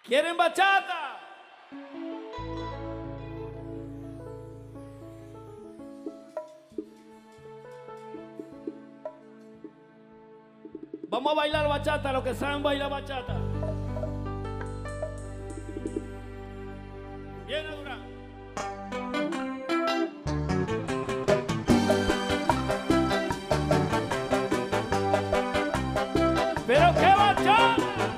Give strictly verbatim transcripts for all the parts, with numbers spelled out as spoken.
¿Quieren bachata? Vamos a bailar bachata, los que saben bailar bachata. Viene Durán. Pero qué bachata.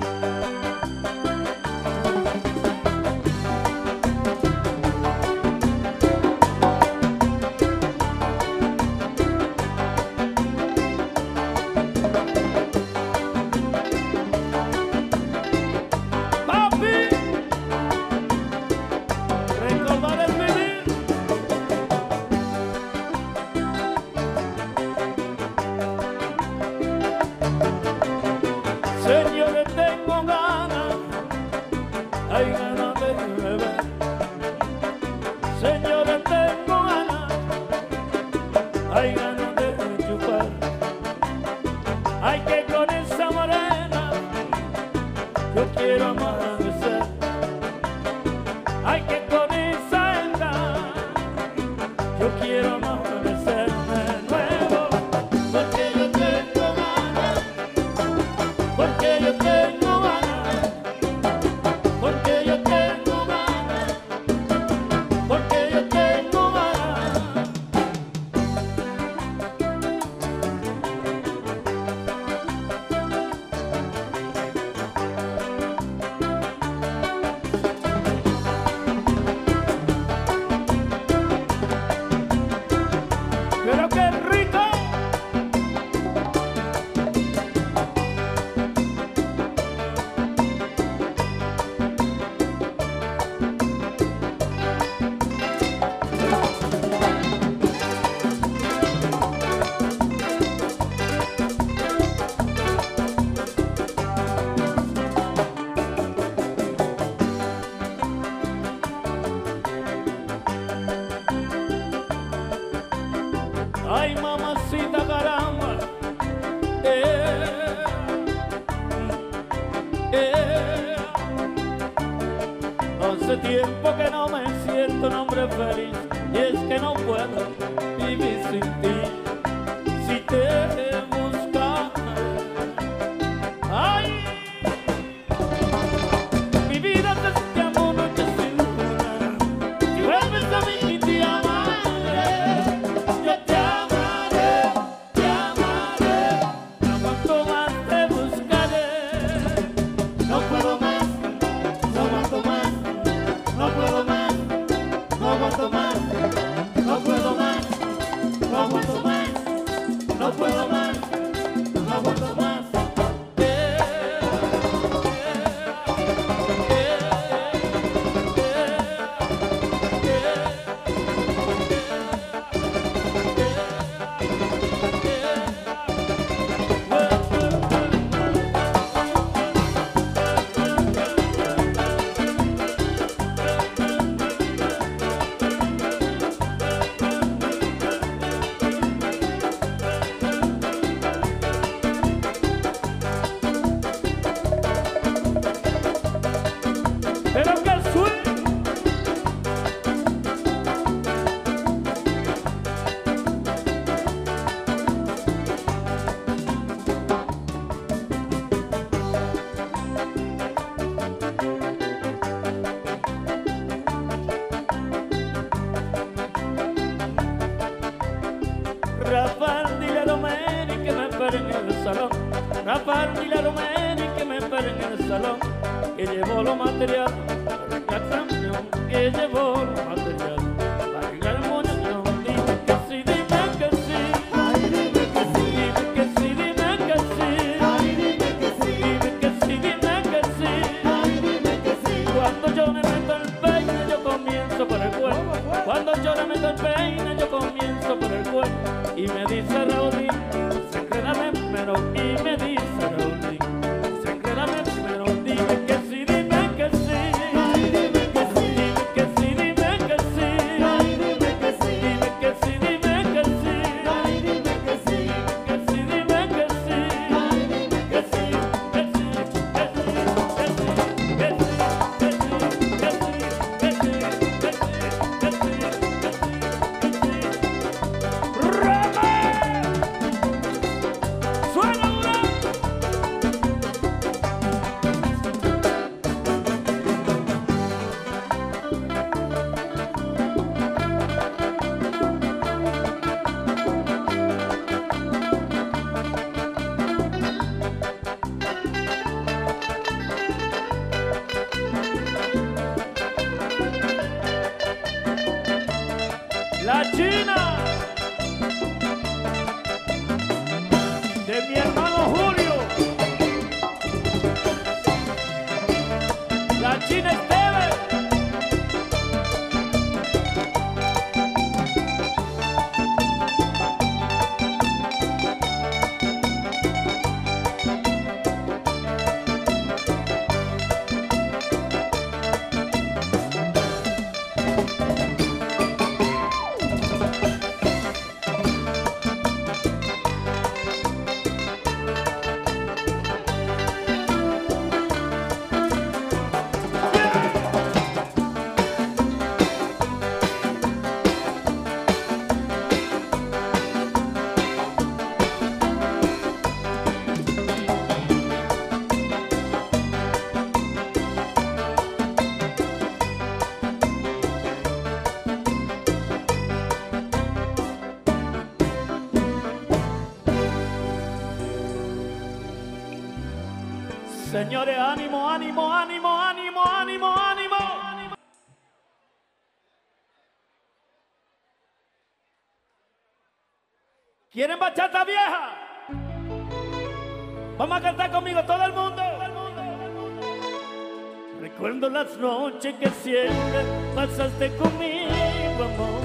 Señores, tengo ganas, hay ganas de beber. Señores, tengo ganas, hay ganas de chupar. Hay que con esa morena, yo quiero amanecer. Hay que con esa hembra, yo quiero amanecer de nuevo. Porque yo tengo ganas, porque yo tengo ganas, porque yo tengo ganas, porque yo tengo ganas. Pero qué rico. Ay, mamacita, caramba, eh, eh. Hace tiempo que no me siento un hombre feliz, y es que no puedo vivir sin ti. Si te buscas, ay, mi vida te amo noche sin luna. Si vuelves a mí te amaré, yo te amaré, te amaré. No aguanto más, te buscaré. No puedo más, no aguanto más, no puedo más, no aguanto más, no puedo más, no aguanto más, no puedo más, no aguanto más. Pero que suene. Rafael, dile a Romero que me espere en el salón. Rafael, dile a Romero que me espere en el salón. Que llevó lo material para la canción, que llevó lo material para arreglar el muñeco. Dime que sí, dime que sí. Ay, dime que sí. Dime que sí, dime que sí. Ay, dime que sí. Dime que sí, dime que sí. Ay, dime que sí. Cuando yo me meto el peine, yo comienzo por el cuello. Cuando yo le meto el peine, yo comienzo por el cuello. Y me dice Raulín, se enrédame primero. Y me dice Raulín, se enrédame primero. Dime que sí, dime que sí. Ay, dime que sí. Dime que sí, dime La China, de mi hermano Julio. La China Esteves. Señores, ánimo, ánimo, ánimo, ánimo, ánimo, ánimo. ¿Quieren bachata vieja? Vamos a cantar conmigo todo el mundo. Recuerdo las noches que siempre pasaste conmigo, amor.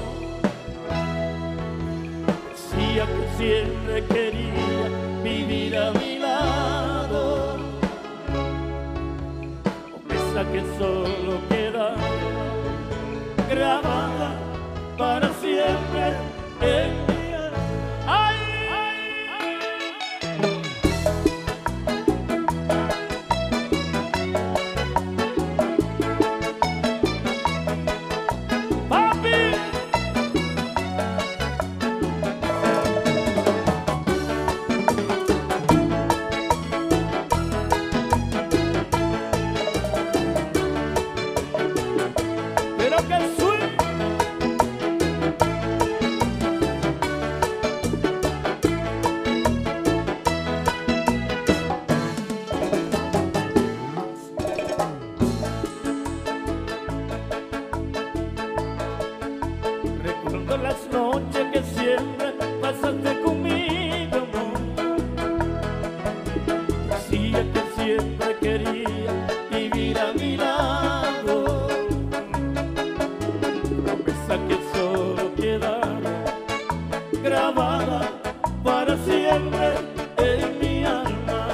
Decía que siempre quería vivir a mi lado. Que solo queda grabada para siempre en mi alma. ¡Ay! ¡Papi! Las noches que siempre pasaste conmigo, amor. Decía que siempre quería vivir a mi lado. Promesa que solo quedara grabada para siempre en mi alma.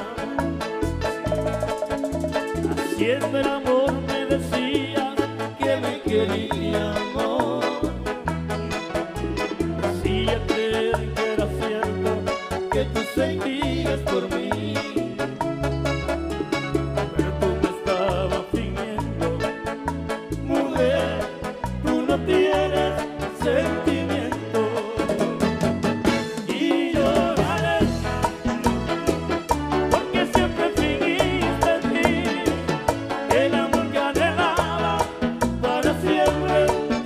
Haciendo el amor me decía que me quería, amor. Que tú sentías por mí, pero tú me estabas fingiendo. Mujer, tú no tienes sentimiento. Y lloraré porque siempre fingiste en mí el amor que anhelaba para siempre.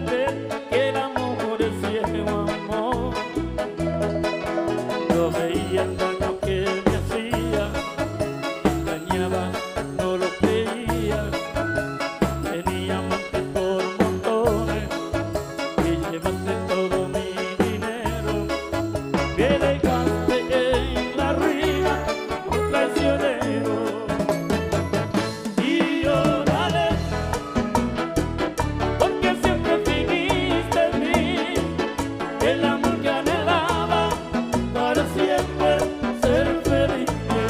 entender que el amor es ciego amor. Yo veía el daño que me hacía, dañaba, no lo creía. Tenía amantes por montones y llevaste todo mi dinero. Me dejaste en la ruina por traicionero. Y lloraré porque siempre fingiste en mí el amor que anhelaba para siempre ser feliz.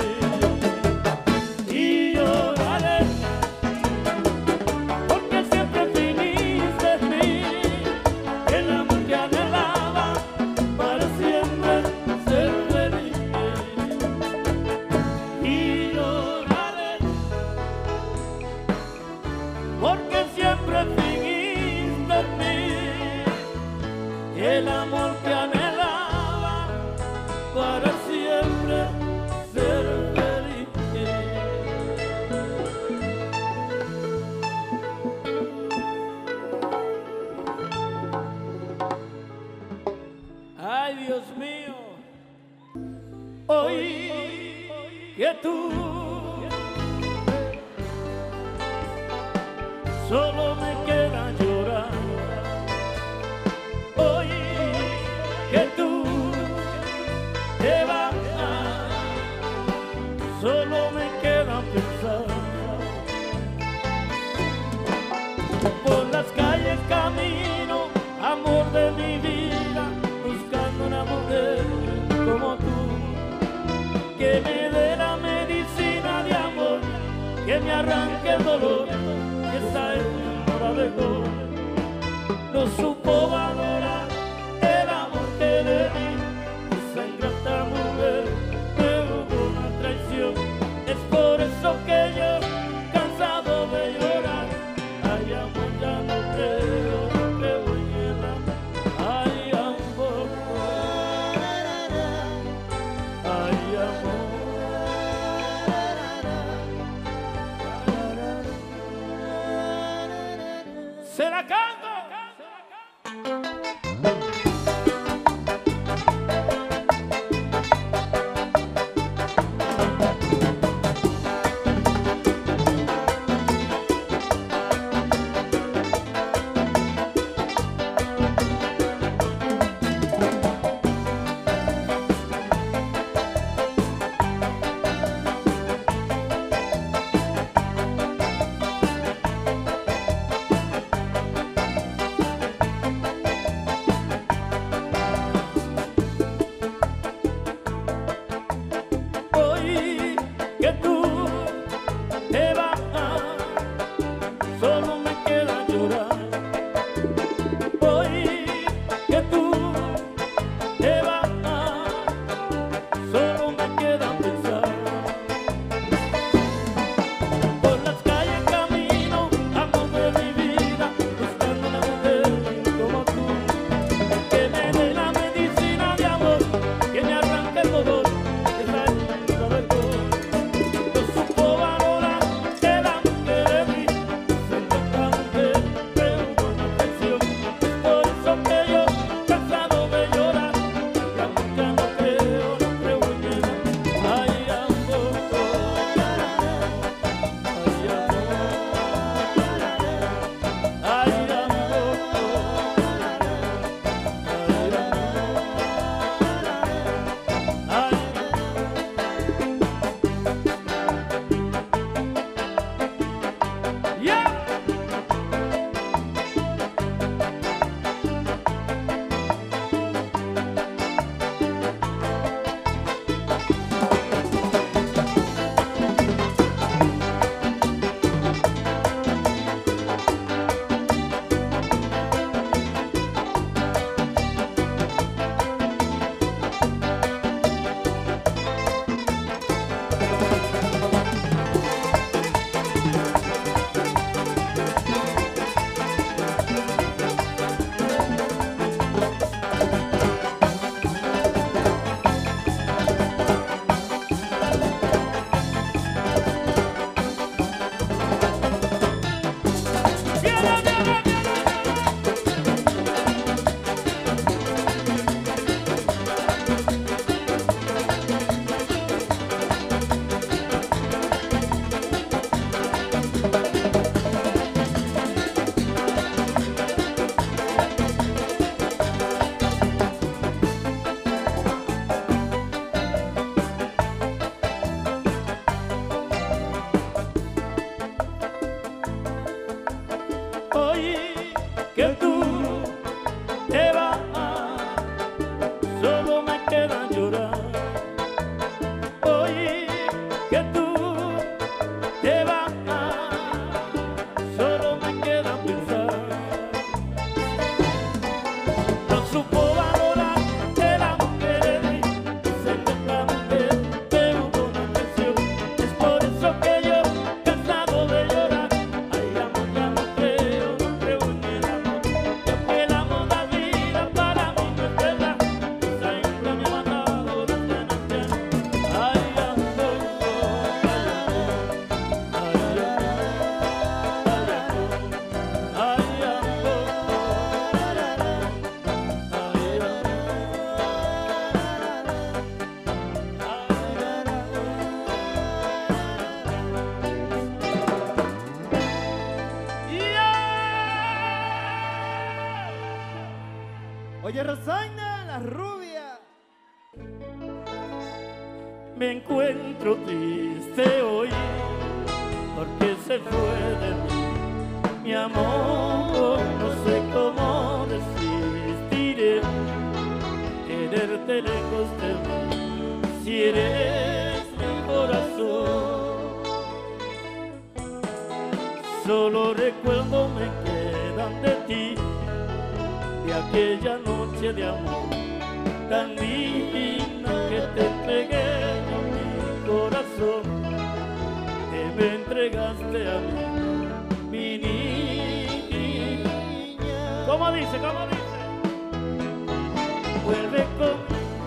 Y lloraré porque siempre fingiste en mí el amor que anhelaba para siempre ser feliz. Y lloraré porque siempre fingiste en mí el amor que anhelaba para siempre ser feliz. Ay, Dios mío, hoy que tú solo me queda llorar. Hoy que tú te vas, solo me queda pensar. Por las calles camino, amor de mi vida, buscando una mujer como tú, que me dé la medicina de amor, que me arranque el dolor, que esa hora dejó. No supo valorar el amor que le di, esa ingrata mujer me hubo una traición. Es por eso que yo, cansado de llorar, ay amor, ya no creo, no creo en el amor. Ay amor, ay amor. Se la canto. tú te vas, solo me queda llorar. Oye, que tú te vas, solo me queda pensar. No supo valorar de la mujer, se inventa mujer de una canción. Es por eso que yo, cansado de llorar, ay amor, ya no creo, no creo en el amor. Yo que el amor da vida para mí no es verdad, siempre me ha matado desde nacer. Ay amor, ay amor, ay Oye, Rosana, la rubia. me encuentro triste hoy porque se fue de mí mi amor. No sé cómo resistiré quererte lejos de mí si eres mi corazón. Solo recuerdo me quedan de ti, de aquella noche de amor tan divina que te entregué yo mi corazón, que me entregaste a mí, mi niña. ¿Cómo dice? ¿Cómo dice? Vuelve conmigo.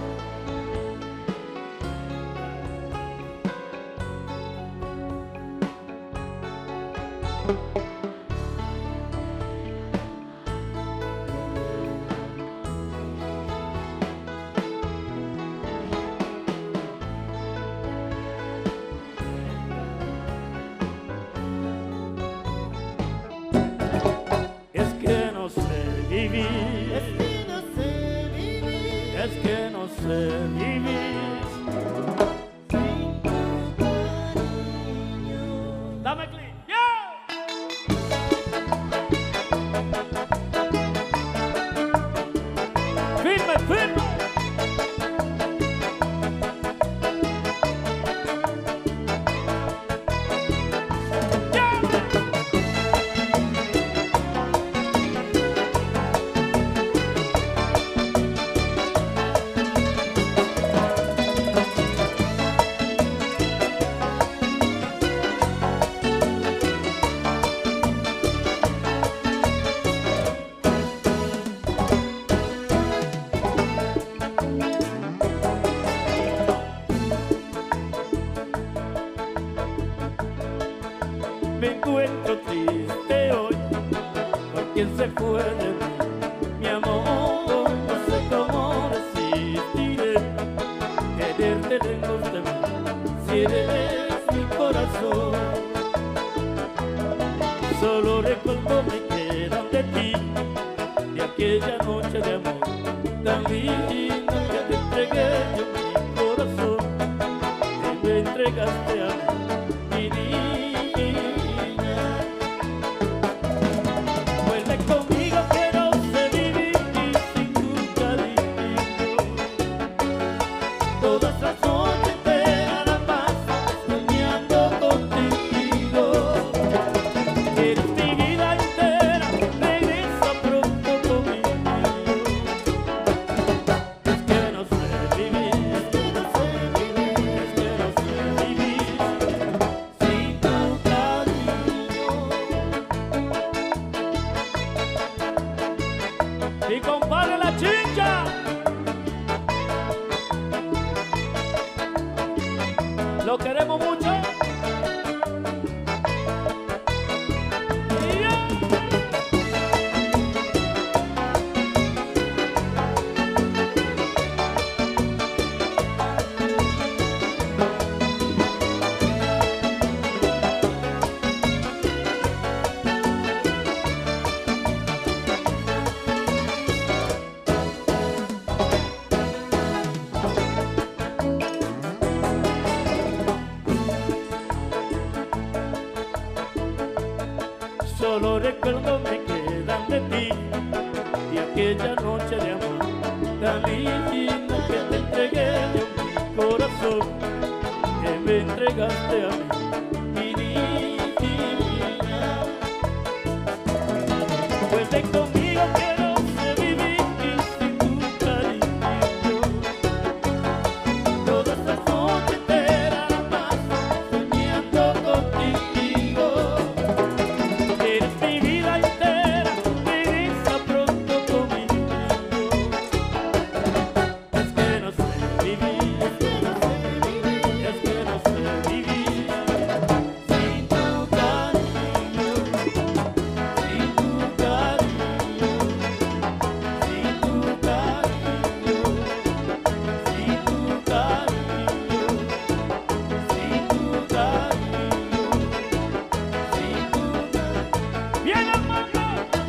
Es que no sé vivir, Es que no sé vivir es que no sé vivir. sin tu cariño. Dame clic. ¡Yo! Firme, firme. Me encuentro triste hoy porque se fue de mí mi amor. No sé cómo resistiré quererte lejos de mí si eres mi corazón. Solo recuerdo me quedan de ti, de aquella noche de amor tan divina que te entregué yo mi corazón, que me entregaste a mí, mi niña. Vuelve conmigo que no sé vivir sin tu cariño. Todas las noches te la paso soñando contigo. Eres mi vida entera, regresa pronto conmigo. Es que aquella noche de amor tan linda que te entregué yo mi corazón, que me entregaste a mí, mi niña. Pues ven conmigo que no sé vivir sin tu cariño. Todas las noches enteras paso soñando contigo. Eres mi vida entera, regresa pronto conmigo. Es que no sé vivir, es que no sé vivir sin tu cariño, sin tu cariño, sin tu cariño, sin tu cariño, sin tu cariño, sin tu cariño. ¡Bien, Armando!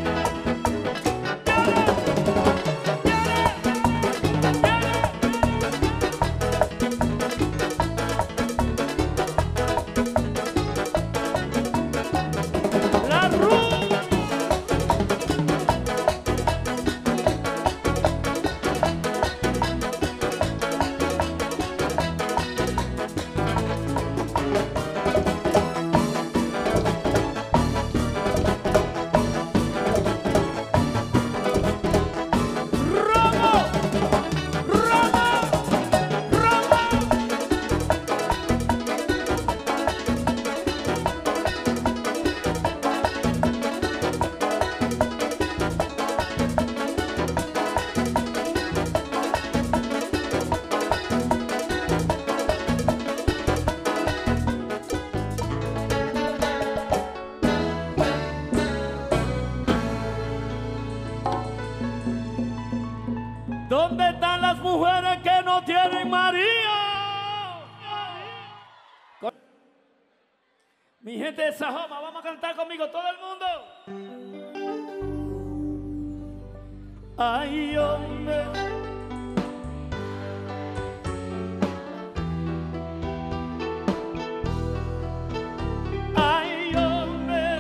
¡La rumba! ¡Robo! ¡Robo! ¡Robo! ¿Dónde están las mujeres que no tienen marido? Mi gente de Sajoma, vamos a cantar conmigo todo el mundo. Ay, hombre. Ay, hombre.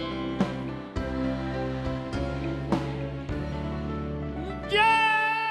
Yeah.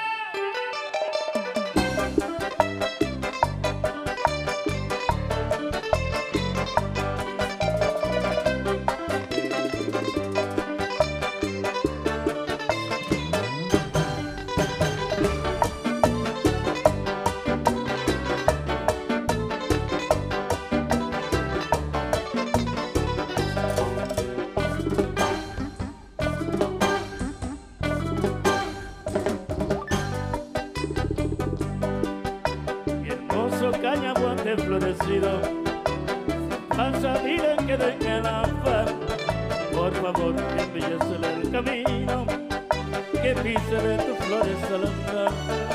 Cañaguante florecido, panza vida que venga el afán. Por favor, que embellece el camino, que pise de tus flores al andar.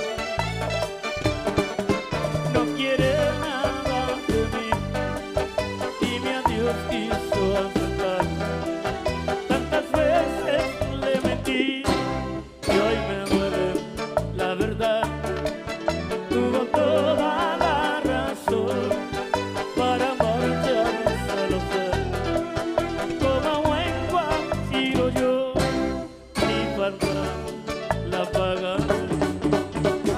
No quiere nada de mí, dime adiós quiso aceptar. Tantas veces le mentí y hoy me duele la verdad. Tuvo toda la razón para marcharse, lo sé. Como buen guajiro yo, mi falta la paga.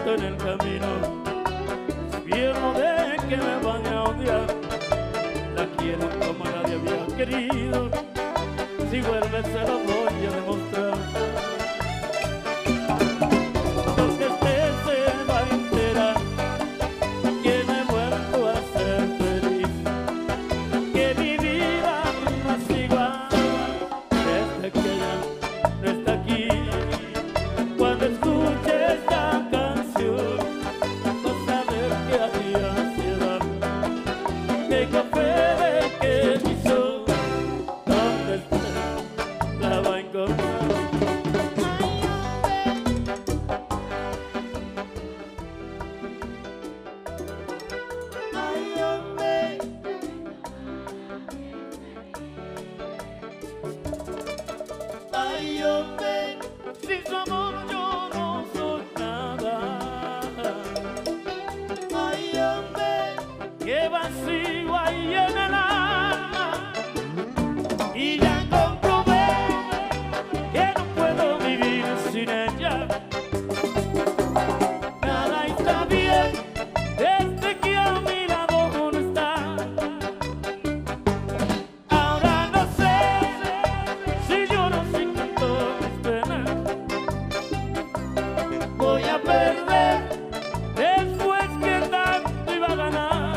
estoy en el camino, invierno de que me van a odiar. La quiero como nadie había querido, si vuelve se lo voy a demostrar. Porque usted se va a enterar que me he vuelto a ser feliz, que mi vida no es igual desde que ella no está aquí. Cuando escuche esta canción vas a ver que hay ansiedad. Tengo fe de que mi sol, donde esté, la va a encontrar. Ay, hombre. Ay, hombre. Sin su amor yo no soy nada. Ay, hombre. Qué vacío hay en el alma, y ya comprobé que no puedo vivir sin ella. Nada está bien desde que a mi lado no está. Ahora no sé si lloro, si canto mis penas. Voy a perder después que tanto iba a ganar.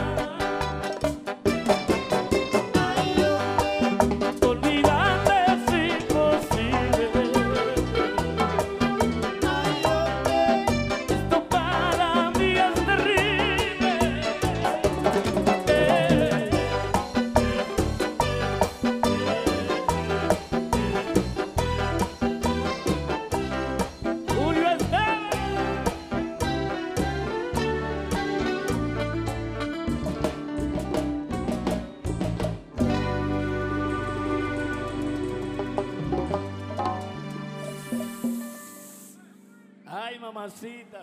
Ay, hombre. Olvidarme es imposible. Ay, hombre. Esto para mí es terrible. Eh. Julio Esteban. Ay, mamacita.